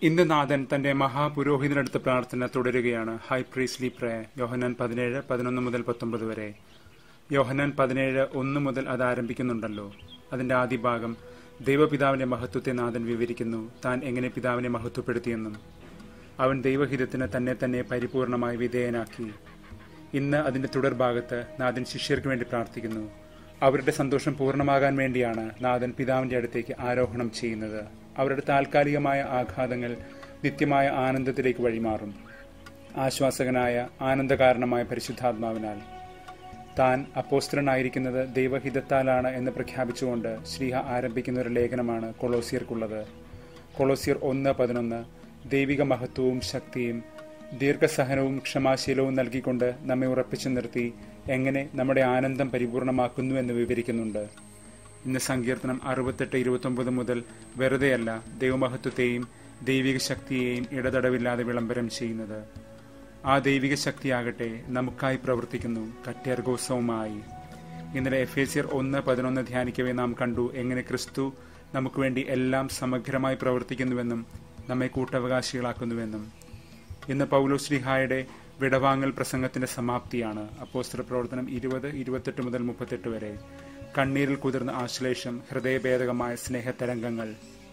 ഇന്ന് നാഥൻ തന്റെ മഹാപുരോഹിതനടുത്ത് പ്രാർത്ഥന തുടരുകയാണ്. ഹൈ പ്രീസ്ലി പ്രേയർ, യോഹന്നാൻ 17:11-19 വരെ. യോഹന്നാൻ 17:1 മുതൽ അത് ആരംഭിക്കുന്നുണ്ടല്ലോ. അതിന്റെ ആദ്യ ഭാഗം ദൈവപിതാവിന്റെ മഹത്വത്തെ നാഥൻ വിവരിക്കുന്നു, താൻ എങ്ങനെ പിതാവിനെ മഹത്വപ്പെടുത്തിയെന്നും. അവൻ ദൈവഹിതത്തിന് തന്നെ തന്നെ പരിപൂർണമായി വിധേയനാക്കി. ഇന്ന് അതിന്റെ തുടർഭാഗത്ത് നാഥൻ ശിഷ്യർക്ക് വേണ്ടി പ്രാർത്ഥിക്കുന്നു. അവരുടെ സന്തോഷം പൂർണ്ണമാകാൻ വേണ്ടിയാണ് നാഥൻ പിതാവിന്റെ അടുത്തേക്ക് ആരോഹണം ചെയ്യുന്നത്. അവരുടെ താൽക്കാലികമായ ആഘാതങ്ങൾ നിത്യമായ ആനന്ദത്തിലേക്ക് വഴിമാറും. ആശ്വാസകനായ ആനന്ദകാരണമായ പരിശുദ്ധാത്മാവിനാൽ. താൻ അപ്പോസ്തലനായിരിക്കുന്നത് ദൈവഹിതത്താലാണ് എന്ന് പ്രഖ്യാപിച്ചുകൊണ്ട് ശ്ലീഹ ആരംഭിക്കുന്ന ഒരു ലേഖനമാണ് കൊളോസ്യർക്കുള്ളത്. കൊളോസ്യർ 1:11 ദൈവിക മഹത്വവും ശക്തിയും ദീർഘസഹനവും ക്ഷമാശീലവും നൽകിക്കൊണ്ട് നമ്മെ ഉറപ്പിച്ചു നിർത്തി എങ്ങനെ നമ്മുടെ ആനന്ദം പരിപൂർണമാക്കുന്നു എന്ന് വിവരിക്കുന്നുണ്ട്. ഇന്ന് സങ്കീർത്തനം 68:29 മുതൽ വെറുതെയല്ല ദൈവമഹത്വത്തെയും ദൈവിക ശക്തിയെയും ഇടതടവില്ലാതെ വിളംബരം ചെയ്യുന്നത്. ആ ദൈവിക ശക്തിയാകട്ടെ നമുക്കായി പ്രവർത്തിക്കുന്നു കറ്റേർഗോസവുമായി. ഇന്നലെ എഫേസ്യർ 1:11 ധ്യാനിക്കവേ നാം കണ്ടു എങ്ങനെ ക്രിസ്തു നമുക്ക് വേണ്ടി എല്ലാം സമഗ്രമായി പ്രവർത്തിക്കുന്നുവെന്നും നമ്മെ കൂട്ടവകാശികളാക്കുന്നുവെന്നും. ഇന്ന് പൗലോസ് ശ്ലീഹായുടെ വിടവാങ്ങൽ പ്രസംഗത്തിന്റെ സമാപ്തിയാണ്. അപ്പോസ്തല പ്രവർത്തനം 20:28 മുതൽ 38 വരെ. കണ്ണീരിൽ കുതിർന്ന ആശ്ലേഷം, ഹൃദയഭേദകമായ സ്നേഹതരംഗങ്ങൾ.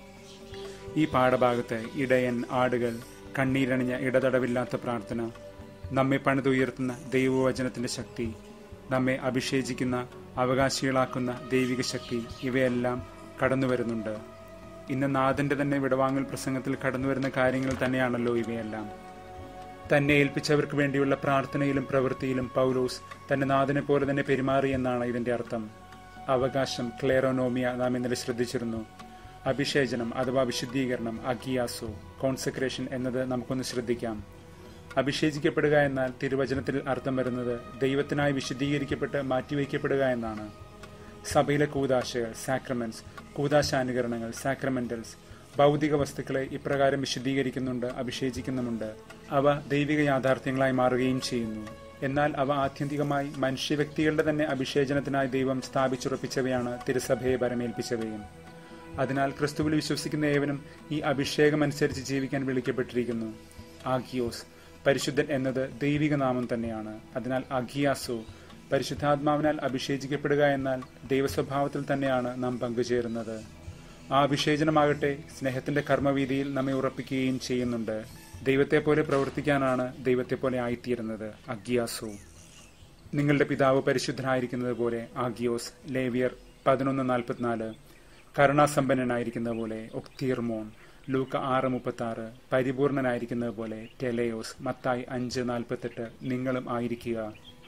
ഈ പാഠഭാഗത്ത് ഇടയൻ, ആടുകൾ, കണ്ണീരണിഞ്ഞ ഇടതടവില്ലാത്ത പ്രാർത്ഥന, നമ്മെ പണിതുയർത്തുന്ന ദൈവവചനത്തിന്റെ ശക്തി, നമ്മെ അഭിഷേചിക്കുന്ന അവകാശികളാക്കുന്ന ദൈവിക ശക്തി, ഇവയെല്ലാം കടന്നുവരുന്നുണ്ട്. ഇന്ന് നാഥന്റെ തന്നെ വിടവാങ്ങൽ പ്രസംഗത്തിൽ കടന്നുവരുന്ന കാര്യങ്ങൾ തന്നെയാണല്ലോ ഇവയെല്ലാം. തന്നെ ഏൽപ്പിച്ചവർക്ക് വേണ്ടിയുള്ള പ്രാർത്ഥനയിലും പ്രവൃത്തിയിലും പൗലോസ് തന്റെ നാഥനെ പോലെ തന്നെ പെരുമാറിയെന്നാണ് ഇതിന്റെ അർത്ഥം. അവകാശം, ക്ലേറോനോമിയ നാം ഇന്നലെ ശ്രദ്ധിച്ചിരുന്നു. അഭിഷേചനം അഥവാ വിശുദ്ധീകരണം, അഗിയാസോ, കോൺസെക്രേഷൻ എന്നത് നമുക്കൊന്ന് ശ്രദ്ധിക്കാം. അഭിഷേചിക്കപ്പെടുക എന്നാൽ തിരുവചനത്തിൽ അർത്ഥം വരുന്നത് ദൈവത്തിനായി വിശുദ്ധീകരിക്കപ്പെട്ട് മാറ്റിവയ്ക്കപ്പെടുക എന്നാണ്. സഭയിലെ കൂദാശകൾ, സാക്രമെന്റ്സ്, കൂദാശാനുകരണങ്ങൾ, സാക്രമെന്റൽസ്, ഭൗതിക വസ്തുക്കളെ ഇപ്രകാരം വിശുദ്ധീകരിക്കുന്നുണ്ട്, അഭിഷേചിക്കുന്നുമുണ്ട്. അവ ദൈവിക യാഥാർത്ഥ്യങ്ങളായി മാറുകയും ചെയ്യുന്നു. എന്നാൽ അവ ആത്യന്തികമായി മനുഷ്യ വ്യക്തികളുടെ തന്നെ അഭിഷേചനത്തിനായി ദൈവം സ്ഥാപിച്ചുറപ്പിച്ചവയാണ്, തിരുസഭയെ ഭരമേൽപ്പിച്ചവയും. അതിനാൽ ക്രിസ്തുവിൽ വിശ്വസിക്കുന്ന ഏവനും ഈ അഭിഷേകമനുസരിച്ച് ജീവിക്കാൻ വിളിക്കപ്പെട്ടിരിക്കുന്നു. ആഗിയോസ്, പരിശുദ്ധൻ എന്നത് ദൈവിക നാമം തന്നെയാണ്. അതിനാൽ അഗിയാസോ, പരിശുദ്ധാത്മാവിനാൽ അഭിഷേചിക്കപ്പെടുക എന്നാൽ ദൈവസ്വഭാവത്തിൽ തന്നെയാണ് നാം പങ്കുചേരുന്നത്. ആ അഭിഷേചനമാകട്ടെ സ്നേഹത്തിന്റെ കർമ്മവീതിയിൽ നമ്മെ ഉറപ്പിക്കുകയും ചെയ്യുന്നുണ്ട്. ദൈവത്തെ പോലെ പ്രവർത്തിക്കാനാണ് ദൈവത്തെ പോലെ ആയിത്തീരുന്നത്. അഗിയാസോ. നിങ്ങളുടെ പിതാവ് പരിശുദ്ധനായിരിക്കുന്നത് പോലെ ആഗിയോസ്. ലേവ്യർ 11:44. കരുണാസമ്പന്നനായിരിക്കുന്നത് പോലെ ഒക്തീർമോൻ. ലൂക്ക 6:36. പരിപൂർണനായിരിക്കുന്നത് പോലെ ടെലയോസ്. മത്തായി 5:48. നിങ്ങളും ആയിരിക്കുക.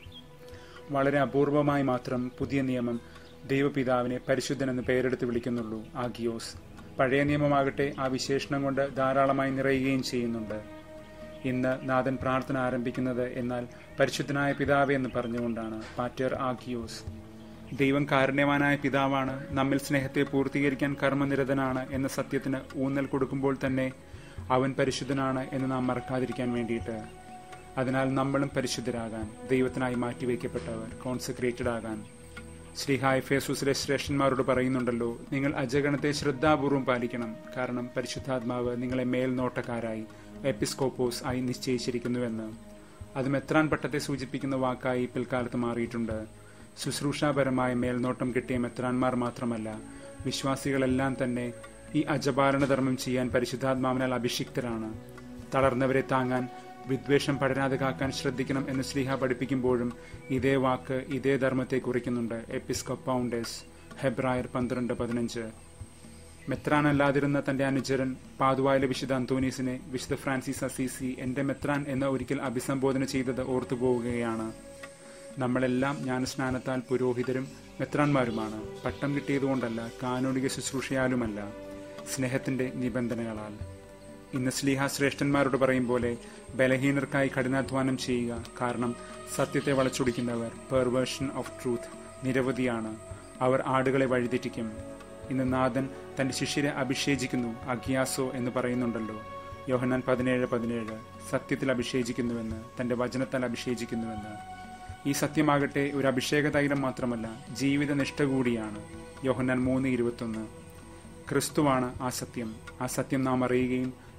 വളരെ അപൂർവമായി മാത്രം പുതിയ നിയമം ദൈവപിതാവിനെ പരിശുദ്ധൻ എന്ന് പേരെടുത്ത് വിളിക്കുന്നുള്ളൂ, ആഗിയോസ്. പഴയ നിയമമാകട്ടെ ആ വിശേഷണം കൊണ്ട് ധാരാളമായി നിറയുകയും ചെയ്യുന്നുണ്ട്. ഇന്ന് നാഥൻ പ്രാർത്ഥന ആരംഭിക്കുന്നത് എന്നാൽ പരിശുദ്ധനായ പിതാവേ എന്ന് പറഞ്ഞുകൊണ്ടാണ്, പാറ്റർ ആഗിയോസ്. ദൈവം കാരുണ്യവാനായ പിതാവാണ്, നമ്മിൽ സ്നേഹത്തെ പൂർത്തീകരിക്കാൻ കർമ്മനിരതനാണ് എന്ന സത്യത്തിന് ഊന്നൽ കൊടുക്കുമ്പോൾ തന്നെ അവൻ പരിശുദ്ധനാണ് എന്ന് നാം മറക്കാതിരിക്കാൻ വേണ്ടിയിട്ട്. അതിനാൽ നമ്മളും പരിശുദ്ധരാകാൻ, ദൈവത്തിനായി മാറ്റിവെക്കപ്പെട്ടവർ, കോൺസെക്രേറ്റഡ് ആകാൻ. ശ്ലീഹ എഫേസൂസിലെ ശ്രേഷ്ഠന്മാരോട് പറയുന്നുണ്ടല്ലോ, നിങ്ങൾ അജഗണത്തെ ശ്രദ്ധാപൂർവം പാലിക്കണം, കാരണം പരിശുദ്ധാത്മാവ് നിങ്ങളെ മേൽനോട്ടക്കാരായി, എപ്പിസ്കോപ്പോസ് ആയി നിശ്ചയിച്ചിരിക്കുന്നുവെന്ന്. അത് മെത്രാൻ പട്ടത്തെ സൂചിപ്പിക്കുന്ന വാക്കായി പിൽക്കാലത്ത് മാറിയിട്ടുണ്ട്. ശുശ്രൂഷാപരമായ മേൽനോട്ടം കിട്ടിയ മെത്രാന്മാർ മാത്രമല്ല, വിശ്വാസികളെല്ലാം തന്നെ ഈ അജപാലന ധർമ്മം ചെയ്യാൻ പരിശുദ്ധാത്മാവിനാൽ അഭിഷിക്തരാണ്. തളർന്നവരെ താങ്ങാൻ, വിദ്വേഷം പടരാതെ കാക്കാൻ ശ്രദ്ധിക്കണം എന്ന് ശ്ലീഹ പഠിപ്പിക്കുമ്പോഴും ഇതേ വാക്ക് ഇതേ ധർമ്മത്തെ കുറിക്കുന്നുണ്ട്. എപ്പിസ്കോപ്പൗണ്ടേഴ്സ്, ഹെബ്രായർ 12:15. മെത്രാനല്ലാതിരുന്ന തന്റെ അനുചരൻ പാതുവായിലെ വിശുദ്ധ അന്തോനീസിനെ വിശുദ്ധ ഫ്രാൻസിസ് അസീസി എന്റെ മെത്രാൻ എന്ന് ഒരിക്കൽ അഭിസംബോധന ചെയ്തത് ഓർത്തുപോവുകയാണ്. നമ്മളെല്ലാം ജ്ഞാനസ്നാനത്താൽ പുരോഹിതരും മെത്രാന്മാരുമാണ്. പട്ടം കിട്ടിയതുകൊണ്ടല്ല, കാനോനിക ശുശ്രൂഷയാലുമല്ല, സ്നേഹത്തിന്റെ നിബന്ധനകളാൽ. ഇന്ന് ശ്ലീഹ ശ്രേഷ്ഠന്മാരോട് പറയും പോലെ ബലഹീനർക്കായി കഠിനാധ്വാനം ചെയ്യുക, കാരണം സത്യത്തെ വളച്ചൊടിക്കുന്നവർ, പെർവേർഷൻ ഓഫ് ട്രൂത്ത്, നിരവധിയാണ്. അവർ ആടുകളെ വഴിതെറ്റിക്കും. ഇന്ന് നാഥൻ തന്റെ ശിഷ്യരെ അഭിഷേചിക്കുന്നു, അഗിയാസോ എന്ന് പറയുന്നുണ്ടല്ലോ. യോഹന്നാൻ 17:17 സത്യത്തിൽ അഭിഷേചിക്കുന്നുവെന്ന്, തന്റെ വചനത്താൽ അഭിഷേചിക്കുന്നുവെന്ന്. ഈ സത്യമാകട്ടെ ഒരു അഭിഷേക തൈലം മാത്രമല്ല, ജീവിത നിഷ്ഠ കൂടിയാണ്. യോഹന്നാൻ 3:21. ക്രിസ്തുവാണ് ആ സത്യം നാം അറിയുകയും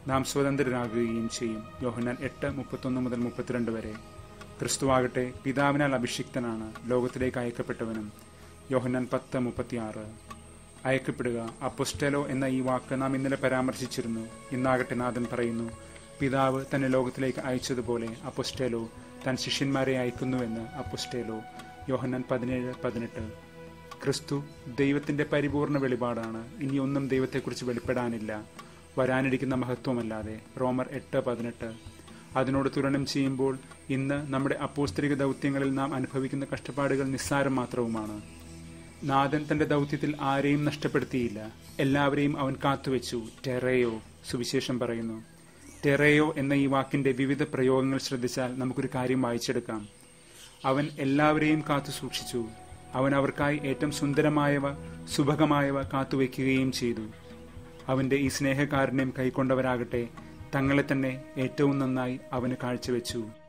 നാം സ്വതന്ത്രരാകുകയും ചെയ്യും. യോഹന്നാൻ 8:31-32 വരെ. ക്രിസ്തുവാകട്ടെ പിതാവിനാൽ അഭിഷിക്തനാണ്, ലോകത്തിലേക്ക് അയക്കപ്പെട്ടവനും. യോഹന്നാൻ 10:36. അയക്കപ്പെടുക, അപ്പൊസ്റ്റലോ എന്ന ഈ വാക്ക് നാം ഇന്നലെ പരാമർശിച്ചിരുന്നു. ഇന്നാകട്ടെ നാഥൻ പറയുന്നു, പിതാവ് തന്നെ ലോകത്തിലേക്ക് അയച്ചതുപോലെ അപ്പൊസ്റ്റലോ താൻ ശിഷ്യന്മാരെ അയക്കുന്നുവെന്ന്. അപ്പൊസ്റ്റലോ യോഹന്നാൻ 17:18. ക്രിസ്തു ദൈവത്തിന്റെ പരിപൂർണ വെളിപാടാണ്. ഇനി ഒന്നും ദൈവത്തെക്കുറിച്ച് വെളിപ്പെടാനില്ല, വരാനിരിക്കുന്ന മഹത്വമല്ലാതെ. റോമർ 8:18. അതിനോട് തുലനം ചെയ്യുമ്പോൾ ഇന്ന് നമ്മുടെ അപ്പോസ്തലിക ദൗത്യങ്ങളിൽ നാം അനുഭവിക്കുന്ന കഷ്ടപ്പാടുകൾ നിസ്സാരം മാത്രവുമാണ്. നാഥൻ തന്റെ ദൗത്യത്തിൽ ആരെയും നഷ്ടപ്പെടുത്തിയില്ല, എല്ലാവരെയും അവൻ കാത്തുവെച്ചു. ടെറയോ സുവിശേഷം പറയുന്നു. ടെറയോ എന്ന ഈ വാക്കിന്റെ വിവിധ പ്രയോഗങ്ങൾ ശ്രദ്ധിച്ചാൽ നമുക്കൊരു കാര്യം വായിച്ചെടുക്കാം. അവൻ എല്ലാവരെയും കാത്തു സൂക്ഷിച്ചു. അവൻ അവർക്കായി ഏറ്റവും സുന്ദരമായവ, സുഭഗമായവ കാത്തുവെക്കുകയും ചെയ്തു. അവന്റെ ഈ സ്നേഹകാരുണ്യം കൈക്കൊണ്ടവരാകട്ടെ തങ്ങളെ തന്നെ ഏറ്റവും നന്നായി അവന് കാഴ്ചവെച്ചു.